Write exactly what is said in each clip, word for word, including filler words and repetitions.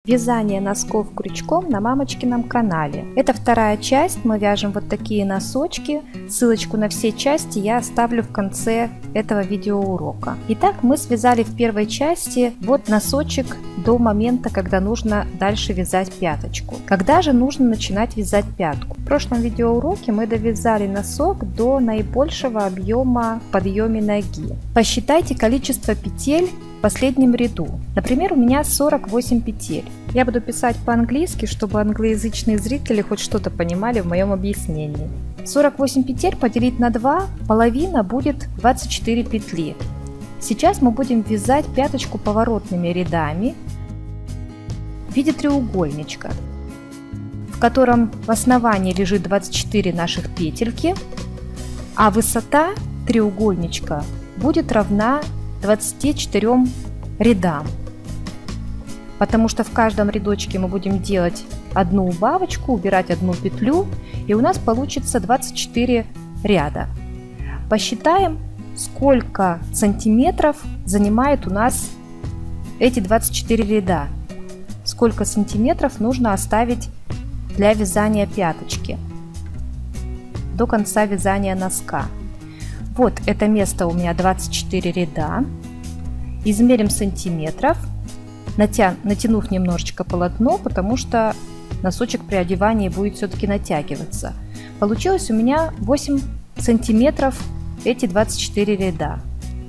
Вязание носков крючком на мамочкином канале. Это вторая часть, мы вяжем вот такие носочки. Ссылочку на все части я оставлю в конце этого видеоурока. Итак, мы связали в первой части вот носочек до момента, когда нужно дальше вязать пяточку. Когда же нужно начинать вязать пятку? В прошлом видеоуроке мы довязали носок до наибольшего объема в подъеме ноги. Посчитайте количество петель в последнем ряду. Например, у меня сорок восемь петель. Я буду писать по-английски, чтобы англоязычные зрители хоть что-то понимали в моем объяснении. сорок восемь петель поделить на два, половина будет двадцать четыре петли. Сейчас мы будем вязать пяточку поворотными рядами в виде треугольничка, в котором в основании лежит двадцать четыре наших петельки, а высота треугольничка будет равна двадцати четырем рядам, потому что в каждом рядочке мы будем делать одну убавочку, убирать одну петлю, и у нас получится двадцать четыре ряда. Посчитаем, сколько сантиметров занимает у нас эти двадцать четыре ряда, сколько сантиметров нужно оставить для вязания пяточки до конца вязания носка. Вот это место у меня двадцать четыре ряда. Измерим сантиметров, натя... натянув немножечко полотно, потому что носочек при одевании будет все-таки натягиваться. Получилось у меня восемь сантиметров эти двадцать четыре ряда.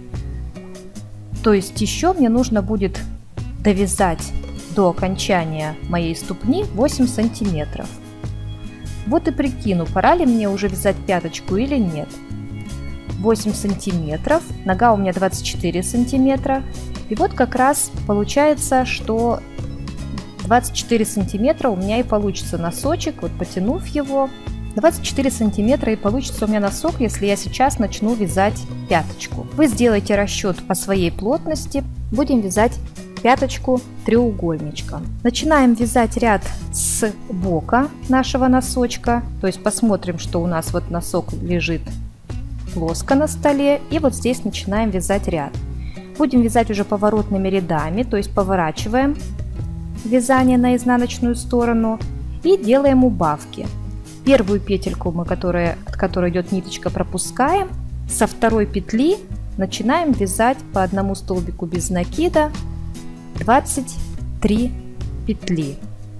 То есть еще мне нужно будет довязать до окончания моей ступни восемь сантиметров. Вот и прикину, пора ли мне уже вязать пяточку или нет. восемь сантиметров, нога у меня двадцать четыре сантиметра, и вот как раз получается, что двадцать четыре сантиметра у меня и получится носочек. Вот потянув его, двадцать четыре сантиметра и получится у меня носок, если я сейчас начну вязать пяточку. Вы сделаете расчет по своей плотности. Будем вязать пяточку треугольничком. Начинаем вязать ряд с бока нашего носочка, то есть посмотрим, что у нас вот носок лежит плоско на столе, и вот здесь начинаем вязать ряд. Будем вязать уже поворотными рядами, то есть поворачиваем вязание на изнаночную сторону и делаем убавки. Первую петельку, мы, которая, от которой идет ниточка, пропускаем, со второй петли начинаем вязать по одному столбику без накида двадцать три петли.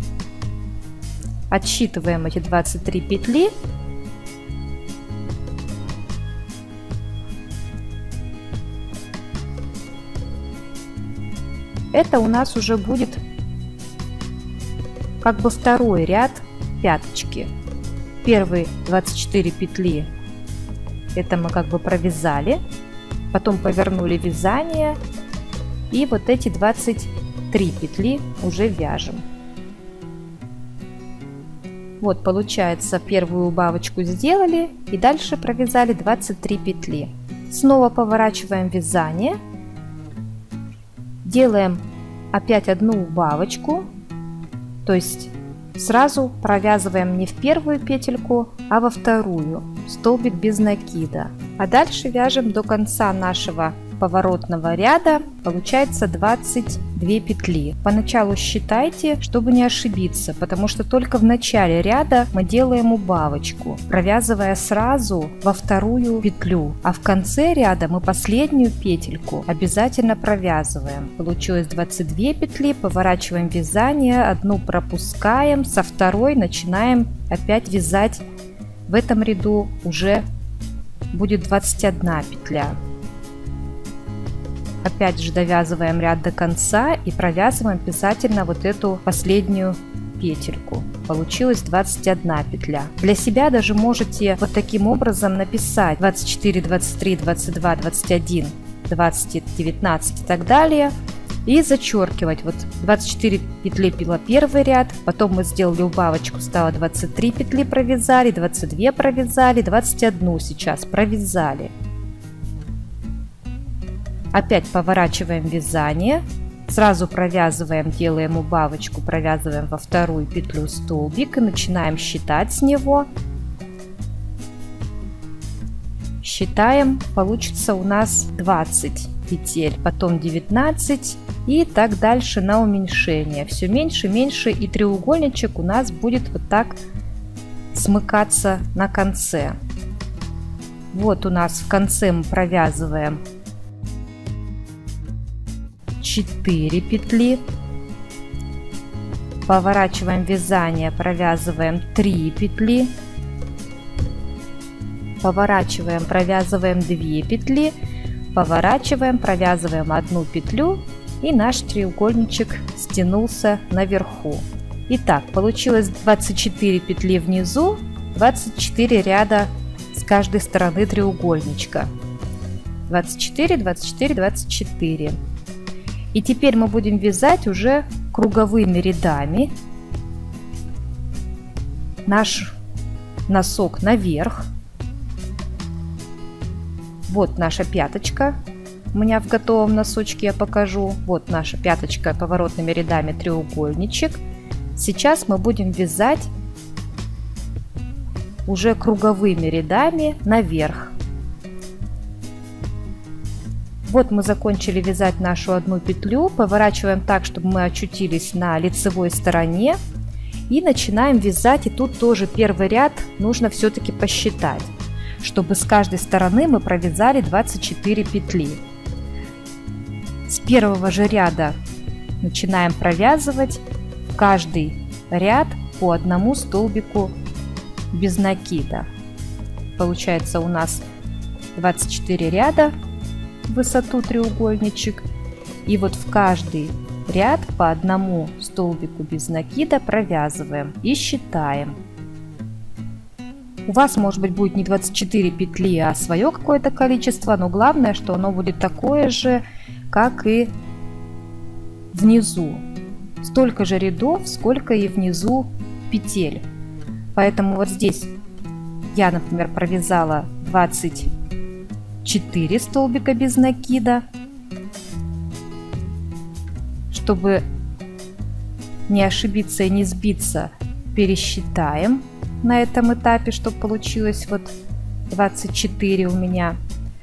Отсчитываем эти двадцать три петли. Это у нас уже будет как бы второй ряд пяточки. Первые двадцать четыре петли это мы как бы провязали, потом повернули вязание, и вот эти двадцать три петли уже вяжем. Вот получается, первую убавочку сделали и дальше провязали двадцать три петли. Снова поворачиваем вязание. Делаем опять одну убавочку, то есть сразу провязываем не в первую петельку, а во вторую, столбик без накида. А дальше вяжем до конца нашего поворотного ряда, получается двадцать две петли. Поначалу считайте, чтобы не ошибиться, потому что только в начале ряда мы делаем убавочку, провязывая сразу во вторую петлю, а в конце ряда мы последнюю петельку обязательно провязываем. Получилось двадцать две петли, поворачиваем вязание, одну пропускаем, со второй начинаем опять вязать. В этом ряду уже будет двадцать одна петля. Опять же довязываем ряд до конца и провязываем обязательно вот эту последнюю петельку. Получилось двадцать одна петля. Для себя даже можете вот таким образом написать двадцать четыре, двадцать три, двадцать два, двадцать один, двадцать, девятнадцать и так далее. И зачеркивать. Вот двадцать четыре петли пила первый ряд, потом мы сделали убавочку, стало двадцать три петли, провязали, двадцать две провязали, двадцать одну сейчас провязали. Опять поворачиваем вязание, сразу провязываем, делаем убавочку, провязываем во вторую петлю столбик и начинаем считать с него. Считаем, получится у нас двадцать петель, потом девятнадцать, И так дальше на уменьшение. Все меньше, меньше, и треугольничек у нас будет вот так смыкаться на конце. Вот у нас в конце мы провязываем четыре петли. Поворачиваем вязание, провязываем три петли. Поворачиваем, провязываем две петли. Поворачиваем, провязываем одну петлю. И наш треугольничек стянулся наверху. Итак, получилось двадцать четыре петли внизу, двадцать четыре ряда с каждой стороны треугольничка. двадцать четыре, двадцать четыре, двадцать четыре. И теперь мы будем вязать уже круговыми рядами наш носок наверх. Вот наша пяточка. У меня в готовом носочке я покажу. Вот наша пяточка поворотными рядами треугольничек. Сейчас мы будем вязать уже круговыми рядами наверх. Вот мы закончили вязать нашу одну петлю. Поворачиваем так, чтобы мы очутились на лицевой стороне. И начинаем вязать. И тут тоже первый ряд нужно все-таки посчитать, чтобы с каждой стороны мы провязали двадцать четыре петли. С первого же ряда начинаем провязывать в каждый ряд по одному столбику без накида. Получается у нас двадцать четыре ряда в высоту треугольничек. И вот в каждый ряд по одному столбику без накида провязываем и считаем. У вас, может быть, будет не двадцать четыре петли, а свое какое-то количество, но главное, что оно будет такое же, как и внизу. Столько же рядов, сколько и внизу петель. Поэтому вот здесь я, например, провязала двадцать четыре столбика без накида. Чтобы не ошибиться и не сбиться, пересчитаем на этом этапе, чтобы получилось вот двадцать четыре у меня.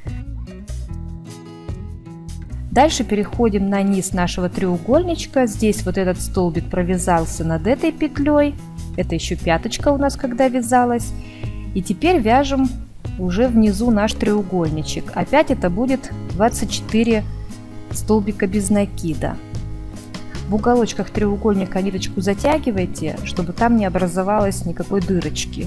Дальше переходим на низ нашего треугольничка. Здесь вот этот столбик провязался над этой петлей. Это еще пяточка у нас когда вязалась. И теперь вяжем уже внизу наш треугольничек. Опять это будет двадцать четыре столбика без накида. В уголочках треугольника ниточку затягивайте, чтобы там не образовалось никакой дырочки.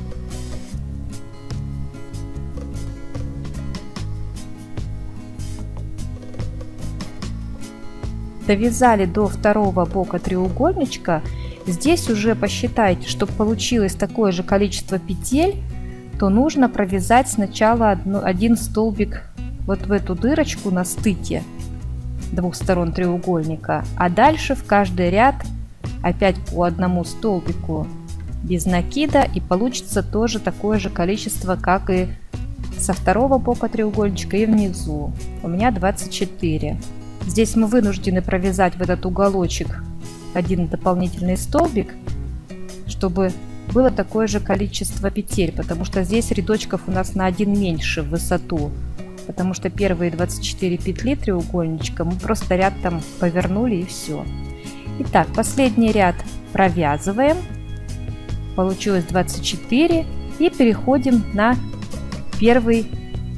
Довязали до второго бока треугольничка. Здесь уже посчитайте, чтобы получилось такое же количество петель, то нужно провязать сначала одну, один столбик вот в эту дырочку на стыке двух сторон треугольника, а дальше в каждый ряд опять по одному столбику без накида, и получится тоже такое же количество, как и со второго бока треугольничка и внизу. У меня двадцать четыре. Здесь мы вынуждены провязать в этот уголочек один дополнительный столбик, чтобы было такое же количество петель, потому что здесь рядочков у нас на один меньше в высоту, потому что первые двадцать четыре петли треугольничка мы просто ряд там повернули и все. Итак, последний ряд провязываем, получилось двадцать четыре, и переходим на первый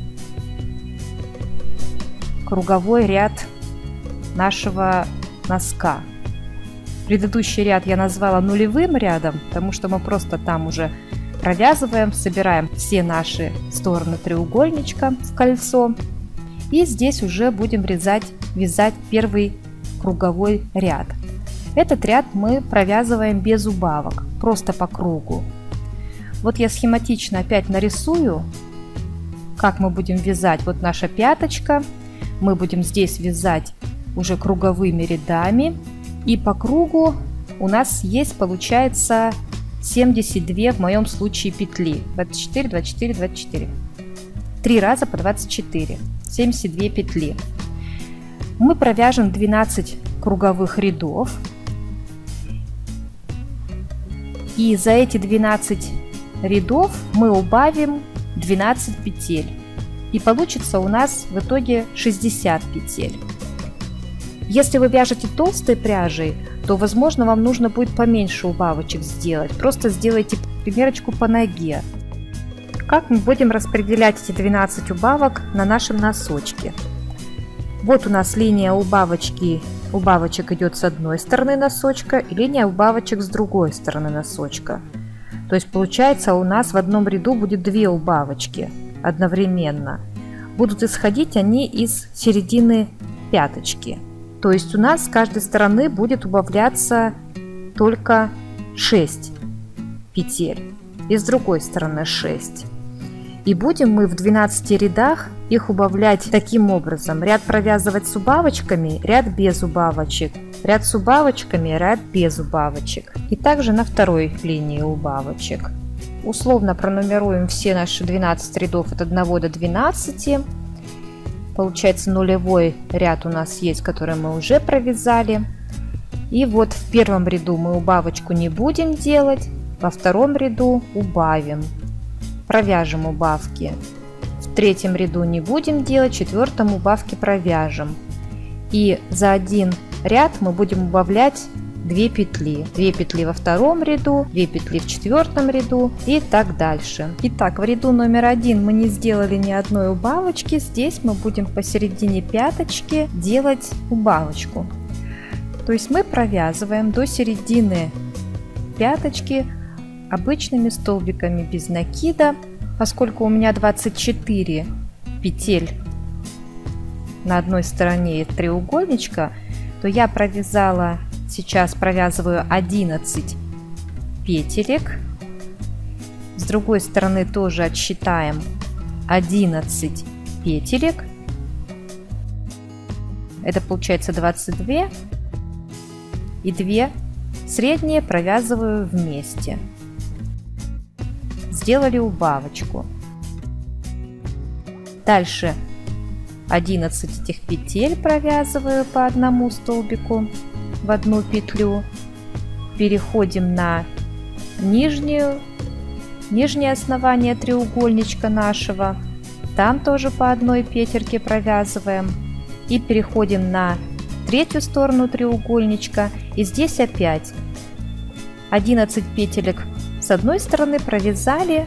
круговой ряд нашего носка. Предыдущий ряд я назвала нулевым рядом, потому что мы просто там уже провязываем, собираем все наши стороны треугольничка в кольцо. И здесь уже будем вязать, вязать первый круговой ряд. Этот ряд мы провязываем без убавок, просто по кругу. Вот я схематично опять нарисую, как мы будем вязать. Вот наша пяточка. Мы будем здесь вязать уже круговыми рядами. И по кругу у нас есть, получается, семьдесят две в моем случае петли. двадцать четыре, двадцать четыре, двадцать четыре. Три раза по двадцать четыре. семьдесят две петли. Мы провяжем двенадцать круговых рядов. И за эти двенадцать рядов мы убавим двенадцать петель. И получится у нас в итоге шестьдесят петель. Если вы вяжете толстой пряжей, то, возможно, вам нужно будет поменьше убавочек сделать. Просто сделайте примерочку по ноге. Как мы будем распределять эти двенадцать убавок на нашем носочке? Вот у нас линия убавочки, убавочек идет с одной стороны носочка и линия убавочек с другой стороны носочка. То есть получается у нас в одном ряду будет две убавочки одновременно. Будут исходить они из середины пяточки. То есть у нас с каждой стороны будет убавляться только шесть петель и с другой стороны шесть. И будем мы в двенадцати рядах их убавлять таким образом: ряд провязывать с убавочками, ряд без убавочек, ряд с убавочками, ряд без убавочек. И также на второй линии убавочек. Условно пронумеруем все наши двенадцать рядов от одного до двенадцати. Получается, нулевой ряд у нас есть, который мы уже провязали. И вот в первом ряду мы убавочку не будем делать, во втором ряду убавим, провяжем убавки. В третьем ряду не будем делать, в четвертом убавки провяжем. И за один ряд мы будем убавлять две петли. две петли во втором ряду, две петли в четвертом ряду и так дальше. Итак, в ряду номер один мы не сделали ни одной убавочки. Здесь мы будем посередине пяточки делать убавочку. То есть мы провязываем до середины пяточки обычными столбиками без накида. Поскольку у меня двадцать четыре петель на одной стороне треугольничка, то я провязала, сейчас провязываю одиннадцать петелек. С другой стороны тоже отсчитаем одиннадцать петелек. Это получается двадцать два. И две средние провязываю вместе. Сделали убавочку. Дальше одиннадцать этих петель провязываю по одному столбику в одну петлю. Переходим на нижнюю, нижнее основание треугольничка нашего. Там тоже по одной петельке провязываем. И переходим на третью сторону треугольничка. И здесь опять одиннадцать петелек с одной стороны провязали,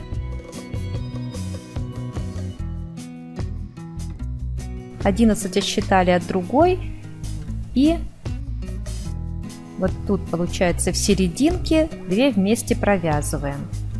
одиннадцать отсчитали от другой, и вот тут получается в серединке две вместе провязываем.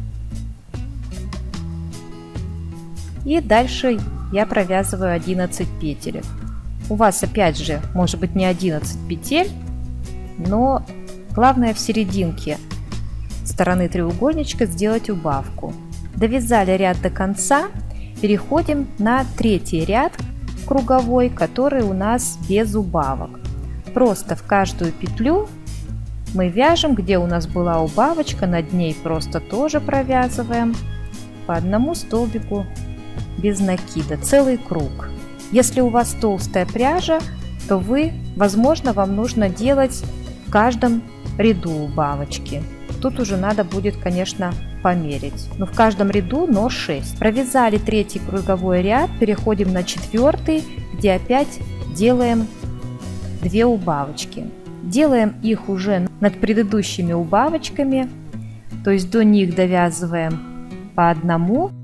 И дальше я провязываю одиннадцать петелек. У вас опять же может быть не одиннадцать петель, но главное в серединке стороны треугольничка сделать убавку. Довязали ряд до конца, переходим на третий ряд круговой, который у нас без убавок. Просто в каждую петлю мы вяжем, где у нас была убавочка, над ней просто тоже провязываем по одному столбику без накида, целый круг. Если у вас толстая пряжа, то вы, возможно, вам нужно делать в каждом ряду убавочки. Тут уже надо будет, конечно, померить. Но в каждом ряду, но шесть. Провязали третий круговой ряд, переходим на четвертый, где опять делаем две убавочки. Делаем их уже над предыдущими убавочками, то есть до них довязываем по одному.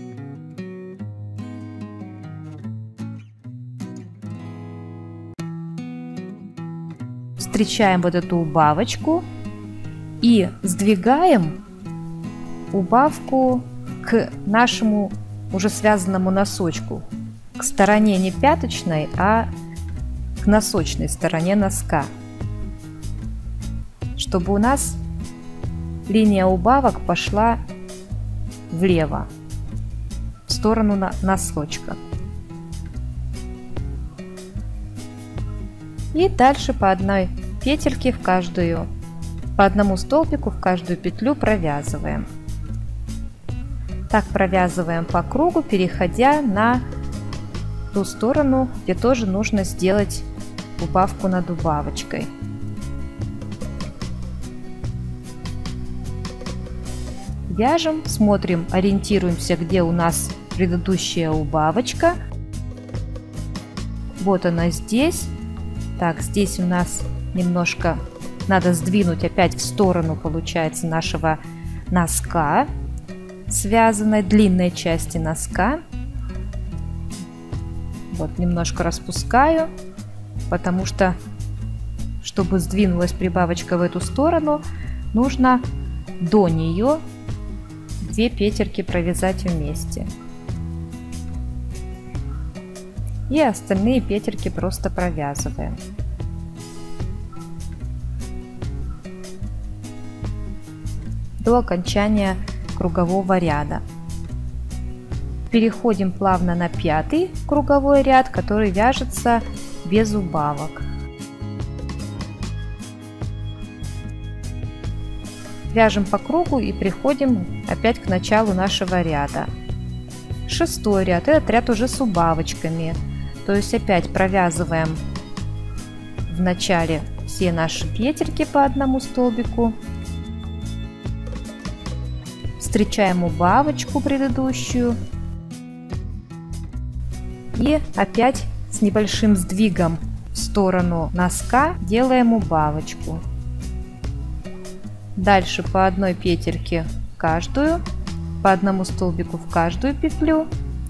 Встречаем вот эту убавочку и сдвигаем убавку к нашему уже связанному носочку, к стороне не пяточной, а к носочной стороне носка, чтобы у нас линия убавок пошла влево, в сторону носочка. И дальше по одной петельке в каждую, по одному столбику в каждую петлю провязываем. Так провязываем по кругу, переходя на ту сторону, где тоже нужно сделать убавку над убавочкой. Вяжем, смотрим, ориентируемся, где у нас предыдущая убавочка. Вот она здесь. Так, здесь у нас немножко надо сдвинуть опять в сторону, получается, нашего носка, связанной длинной части носка. Вот немножко распускаю, потому что, чтобы сдвинулась прибавочка в эту сторону, нужно до нее две петельки провязать вместе. И остальные петельки просто провязываем. До окончания кругового ряда. Переходим плавно на пятый круговой ряд, который вяжется без убавок. Вяжем по кругу и приходим опять к началу нашего ряда. Шестой ряд, этот ряд уже с убавочками, то есть опять провязываем в начале все наши петельки по одному столбику, встречаем убавочку предыдущую и опять с небольшим сдвигом в сторону носка делаем убавочку. Дальше по одной петельке в каждую, по одному столбику в каждую петлю.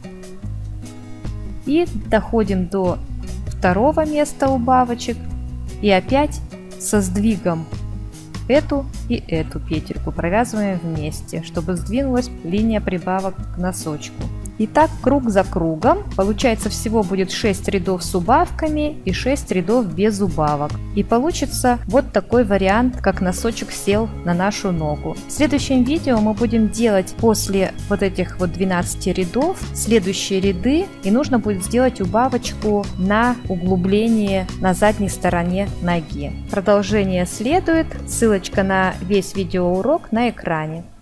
И доходим до второго места убавочек. И опять со сдвигом эту и эту петельку провязываем вместе, чтобы сдвинулась линия прибавок к носочку. И так круг за кругом. Получается, всего будет шесть рядов с убавками и шесть рядов без убавок. И получится вот такой вариант, как носочек сел на нашу ногу. В следующем видео мы будем делать после вот этих вот двенадцати рядов следующие ряды. И нужно будет сделать убавочку на углубление на задней стороне ноги. Продолжение следует. Ссылочка на весь видеоурок на экране.